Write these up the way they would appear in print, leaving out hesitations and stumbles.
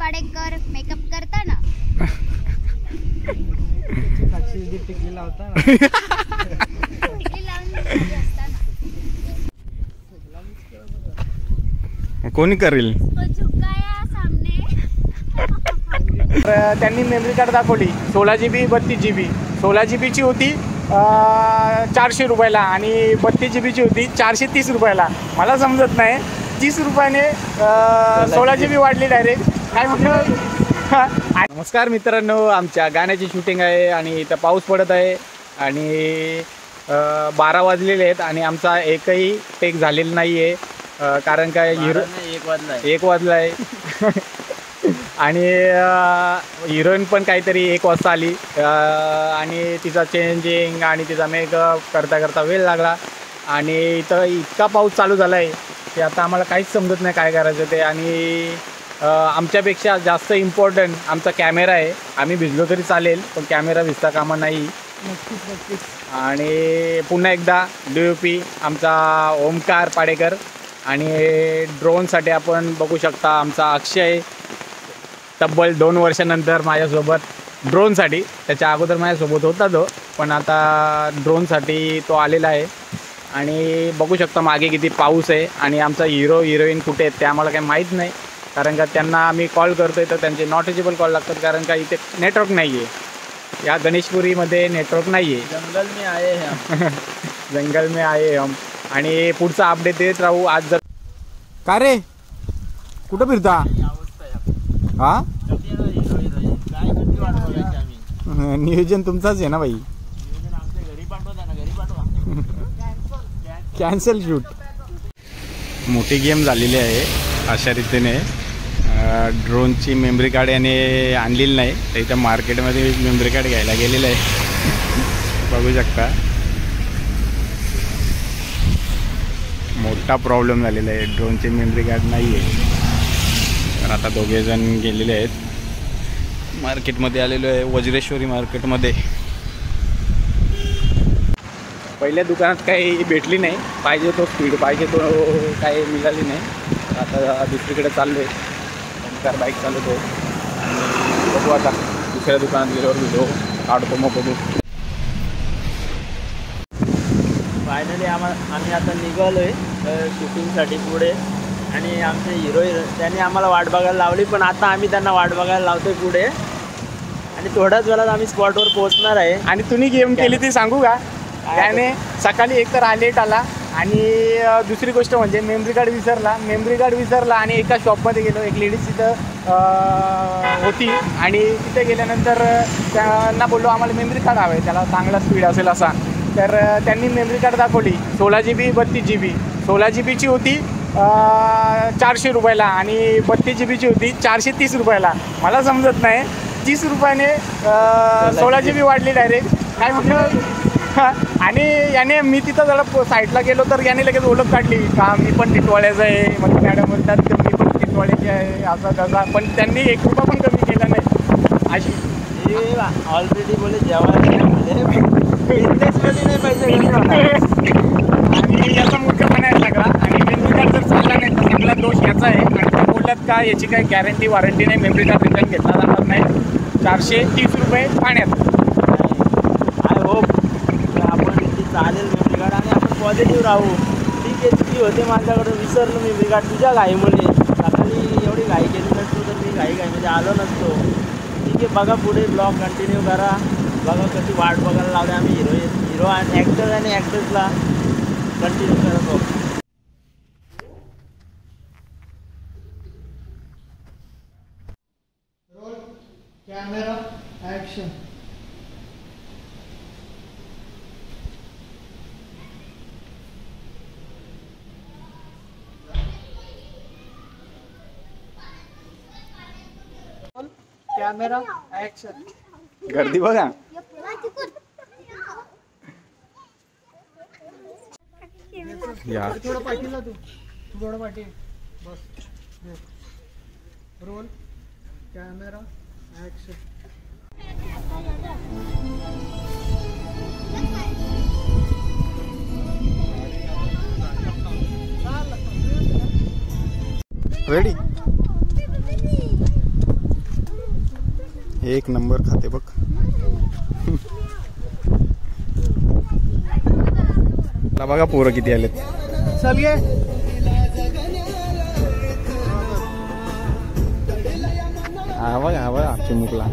Padekar makeup करताना टिकली लावून कोणी करेल? त्यांनी मेमरी कार्ड दाखवली 16 GB 32 GB. 16 GB ची होती 400 रुपयाला आणि 32 GB ची होती 430 रुपयाला. मला समजत नाही 30 रुपयाने 16 GB वाढली डायरेक्ट. काय म्हटलं? नमस्कार मित्रांनो, आमच्या गाण्याची शूटिंग आहे आणि इथं पाऊस पडत आहे आणि 12 वाजलेले आहेत आणि आमचा एकही टेक झालेला नाही आहे. कारण काय एक वाजला आहे आणि हिरोईन पण काहीतरी 1 वाजता आली आणि तिचा चेंजिंग आणि तिचा मेकअप करता करता वेळ लागला आणि इथं इतका पाऊस चालू झाला आहे की आता आम्हाला काहीच समजत नाही काय करायचं ते. आणि आमच्यापेक्षा जास्त इम्पॉर्टंट आमचा कॅमेरा आहे. आम्ही भिजलो तरी चालेल पण कॅमेरा भिजता कामा नाही. आणि पुन्हा एकदा DOP आमचा ओमकार पाडेकर आणि ड्रोनसाठी आपण बघू शकता आमचा अक्षय तब्बल 2 वर्षानंतर माझ्यासोबत ड्रोनसाठी. त्याच्या अगोदर माझ्यासोबत होता तो, पण आता ड्रोनसाठी तो आलेला आहे. आणि बघू शकता मागे किती पाऊस आहे आणि आमचा हिरो हिरोईन कुठे आहेत ते आम्हाला काही माहीत नाही. कारण का त्यांना आम्ही कॉल करतो आहे तर त्यांचे नॉट रिचेबल कॉल लागतात कारण का इथे नेटवर्क नाही आहे. या गणेशपुरीमध्ये नेटवर्क नाही आहे. जंगल में आए हम जंगल में आए हम. आणि पुढचा अपडेट देत राहू. आज जर काय रे कुठं फिरता? हा नियोजन तुमचाच आहे ना भाई. Cancel shoot. मोठी गेम झालेली आहे अशा रीतीने. ड्रोनची मेमरी कार्ड याने आणलेली नाही तर इथं मार्केटमध्ये मेमरी कार्ड घ्यायला गेलेलं आहे. बघू शकता मोठा प्रॉब्लेम झालेला आहे. ड्रोनचे मेमरी कार्ड नाही आहे तर आता दोघेजण गेलेले आहेत. मार्केटमध्ये आलेलो आहे वज्रेश्वरी मार्केटमध्ये. पहिल्या दुकानात काही भेटली नाही. पाहिजे तो स्पीड पाहिजे तो काही मिळाली नाही. आता दुसरीकडे चाललो आहे. ओमकार बाईक चालवतो आणि बघू आता दुसऱ्या दुकानात गेल्यावर व्हिडिओ काढतो मग बघू. फायनली आम्ही आता निघालो आहे शूटिंगसाठी पुढे आणि आमचे हिरो त्यांनी आम्हाला वाट बघायला लावली पण आता आम्ही त्यांना वाट बघायला लावतोय पुढे आणि थोड्याच वेळात आम्ही स्पॉटवर पोहोचणार आहे. आणि तुम्ही गेम केली ती सांगू का? त्याने सकाळी एक तर लेट आला आणि दुसरी गोष्ट म्हणजे मेमरी कार्ड विसरला आणि एका शॉपमध्ये गेलो. एक लेडीज तिथं होती आणि तिथे गेल्यानंतर त्यांना बोललो आम्हाला मेमरी कार्ड हवं आहे, त्याला चांगला स्पीड असेल असा. तर त्यांनी मेमरी कार्ड दाखवली 16 GB 32 GB. 16 GB ची होती 400 रुपयाला आणि 32 GB ची होती 430 रुपयाला. मला समजत नाही 30 रुपयाने 16 GB वाढली डायरेक्ट. काय म्हटलं? आणि याने मी तिथं जरा साईडला गेलो तर याने लगेच ओळख काढली का मी पण टिटवाळ्याचं आहे. मग मॅडम म्हणतात की मी पण टिटवाळ्याची आहे असं तसा. पण त्यांनी 1 रुपया पण कमी केला नाही अशी. ऑलरेडी बोले जेवायला नाही पैसे आणि याचा मूर्खपणा आहे सगळा. आणि मेमरी कार्ड जर चालला नाही तर सगळा दोष याचा आहे. आणि त्या बोलल्यात का याची काही गॅरंटी वॉरंटी नाही, मेमरी कार्ड रिटर्न घेतला जाणार नाही. 430 रुपये पाण्यात. आय होप आपण चालेल मेमरी कार्ड आणि आपण पॉझिटिव्ह राहू. ठीक आहे चुकी होते माझ्याकडे, विसरलो मेमरी कार्ड तुझ्या घाईमुळे. सकाळी एवढी घाई केली नसतो तर मी घाईमध्ये आलो नसतो. ठीक आहे बघा पुढे ब्लॉग कंटिन्यू करा. बघा कशी वाट बघायला लावले आम्ही हिरो आणि ॲक्टर्सला कंटिन्यू करत बघ. Camera action. Camera action. गर्दी बघा. थोडं पाठीला तू थोडं पाठी बस. Roll camera action. रेडी. एक नंबर खाते बघ. बघा पोरं किती आलेत. चल ये. हा बघा चिमुकला.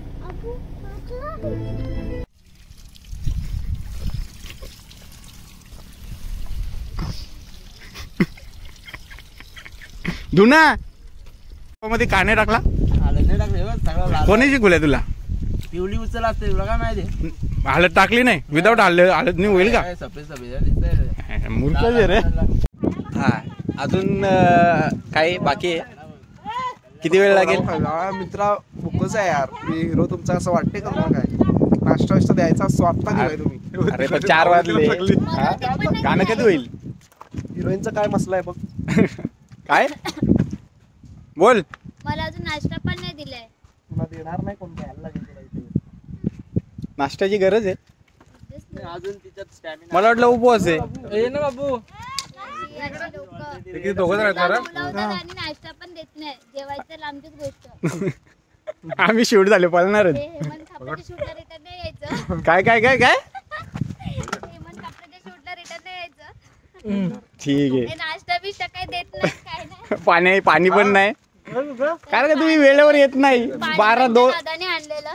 धुना मध्ये काने टाकला. हळद नाही टाकले बघ, सगळं लाल. कोणी शिकवलंय तुला? पिवळी उचल असते तुला काय माहिती. हळद टाकली नाही. विदाऊट हळद नाही होईल का? काय सफेद सफेद दिसतंय. मूर्ख रे. हा अजून काही बाकी आहे? किती वेळ लागेल? मित्रा बुकच आहे यार. मी हिरो तुमचा असं वाटते का मला? काय नाश्ता द्यायचा स्वतः दिलाय तुम्ही. अरे पण 4 वाजले. हा? गाणं कधी होईल? हिरोईनचा काय मसला आहे बघ. काय बोल. मला अजून नाश्ता पण नाही दिलाय. तुला देणार नाही कोण द्यायला लागेल तुला इथे. नाश्त्याची गरज आहे. अजून तिच्यात स्टॅमिना. मला वाटलं उपवास आहे. ये ना बाबू. अशी लोकं किती दोघंच राहतात. बोलावतात आणि नाश्ता पण देत नाही. जेवायचं लांबचीच गोष्ट. आम्ही शूट झाले पळणारच. हे हेमंत कापडाच्या शूटला रिटर्न नाही यायचं. काय काय काय काय हेमंत कापडाच्या शूटला रिटर्न नाही यायचं. ठीक आहे. हे नाश्ता बिष्टा काही देत नाही, काय नाही. पाणी पण नाही. कारण का तुम्ही वेळेवर येत नाही. 12-2 दादाने आणलेलं.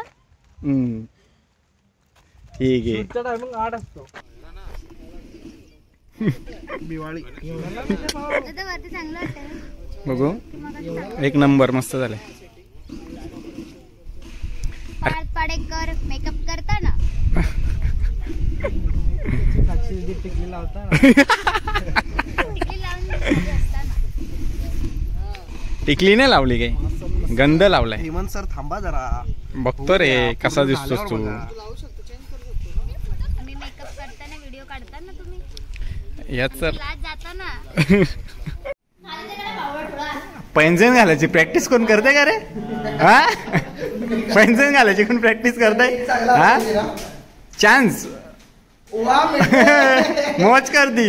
ठीक आहे. टायमिंग 8 असतो. दिवाळी आता वरती चांगलं वाटतंय. बघू. एक नंबर मस्त झालंय. पार्थ पाडेकर मेकअप करता ना. साक्षी टिकली लावता ना. टिकली लावून असता ना. टिकली नाही लावली काही, गंध लावलाय. हेमंत सर थांबा जरा. बघतो रे कसा दिसतोस तू. मी मेकअप करताना व्हिडिओ काढता ना तुम्ही. याच तर क्लास जाता ना. पैंजण घालायची प्रॅक्टिस कोण करते का रे? हा पैंजण घालायची कोण प्रॅक्टिस करताय? हा चान्स मौज कर दी.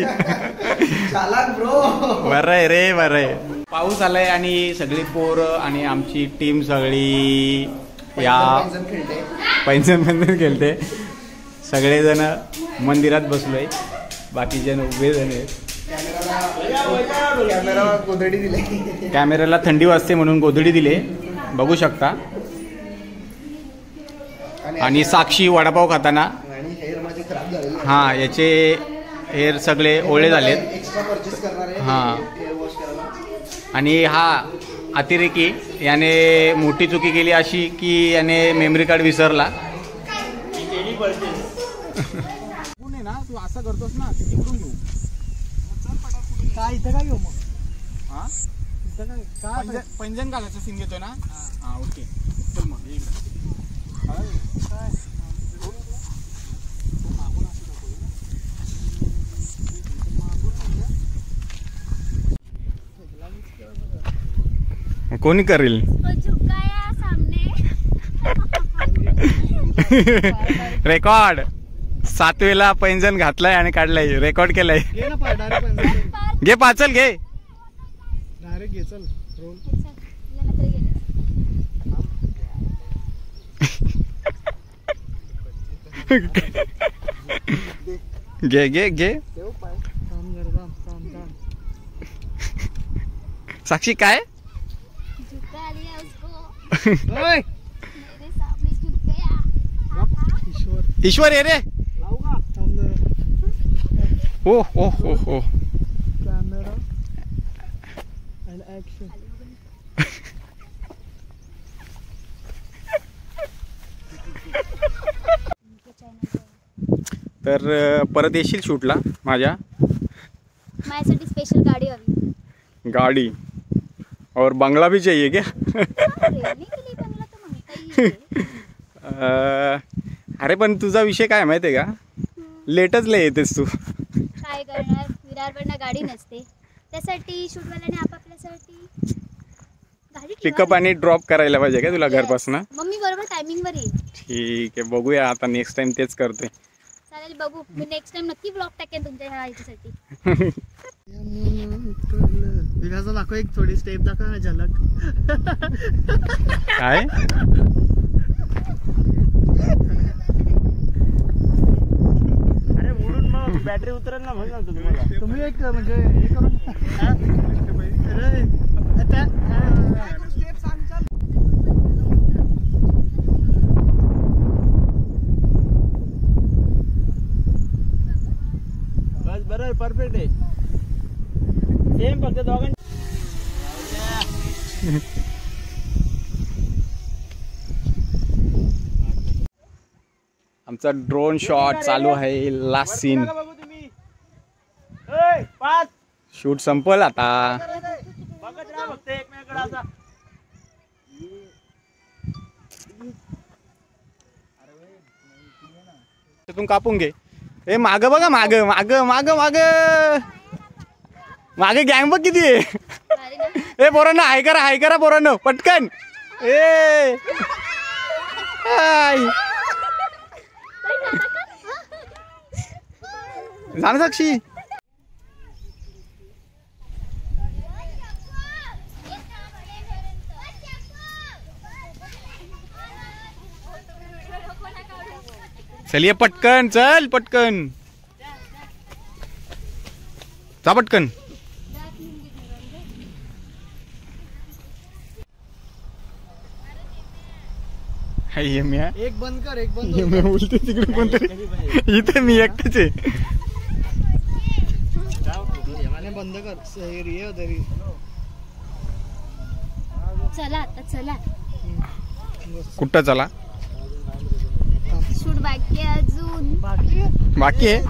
बरं आहे रे, बरं आहे. पाऊस आलाय आणि सगळी पोरं आणि आमची टीम सगळी या पैंजण खेळते. सगळेजण मंदिरात बसलोय. बाकी जण उभे जण आहेत. कॅमेरा गोधडी दिले. कॅमेऱ्याला थंडी वाजते म्हणून गोधडी दिले, बघू शकता. आणि साक्षी वडापाव खाताना. आणि हेअर माझे खराब झाले. हा याचे हेअर सगळे ओळे झालेत. एक्स्ट्रा परचेस करणार आहे. हा हेअर वॉश करायला. आणि हा अतिरेकी याने मोठी चुकी केली अशी की याने मेमरी कार्ड विसरला. ना तू असं करतोस ना, तिकडून घेऊ. काय इथं काय घेऊ मग? हा इथं काय पैंजण घालायचं सीन घेतोय ना. हा ओके चल मग. कोणी करेल? झुकाया सामने. रेकॉर्ड 7वेला पैंजण घातलाय आणि काढलाय, रेकॉर्ड केलाय. घे ना पाय डायरेक्ट. घे पाचल घे. डायरेक्ट घे चल रोल. घे घे घे. काम कर काम. साक्षी काय? झुका लिया उसको. ओय मेरे सामने झुक गया. ईश्वर ईश्वर ये रे. लावू का? थांब जरा. हो हो हो हो. Camera and action. तर परत येशील शूटला माझ्या? माझ्यासाठी स्पेशल गाडी हवी. गाडी और बंगला भी चाहिए क्या? रहने के लिए बंगला तो मागता ही है. अरे पण तुझा विषय काय माहिती आहे का? लेटच लय येतेस तू. काय करणार, विरारवरनं गाडी नसते. त्यासाठी शूटवाल्याने आपापल्यासाठी गाडी पिकअप आणि ड्रॉप करायला पाहिजे का तुला घरपासून? मम्मी बरोबर टायमिंगवर येईल. ठीक आहे, बघूया आता नेक्स्ट टाइम तेच करतोय. चालेल बघू. मी नेक्स्ट टाइम नक्की ब्लॉग टाकेन तुमच्या ह्या ह्याच्यासाठी. विकासला दाखव एक थोडी स्टेप दाखव ना, झलक. काय बॅटरी उतरेल ना म्हणून सांगतो तुम्हाला. तुम्ही एक म्हणजे हे करून अरे, आता, बस बरोबर परफेक्ट आहे. सेम फक्त दोघांनी आमचा ड्रोन शॉट चालू आहे. Last scene. बघू तुम्ही. ए, 5 शूट संपल आता. बघत राहा फक्त एकमेकांकडे आता. त्यातून कापून घे. ए माग बघा, माग माग माग माग मागे गँग बघ किती आहे. भारी ना? ए पोरांनो हाय करा पोरांनो पटकन. ए हाय. झालं साक्षी. चल ये पटकन, चल पटकन जा पटकन. हाय मी एक बंद कर, एक बंद मी बोलते तिकडे कोणतरी. इथे मी एकटेच आहे. आणि बंद कर. ये तरी चला आता चला. कुठं चला. शूट बाकी आहे अजून. बाकी आहे.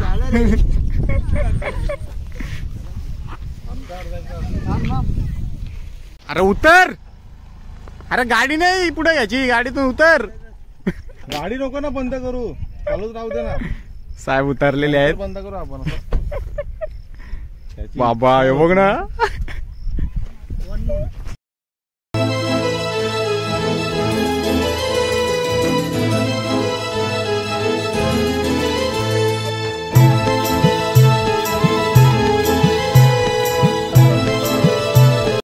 अरे उतर. अरे गाडी नाही पुढे घ्यायची, गाडीतून उतर. गाडी नको ना बंद करू, चालूच राहू दे ना. साहेब उतरलेले आहेत. बंद करू आपण. बाबा हे बघ ना.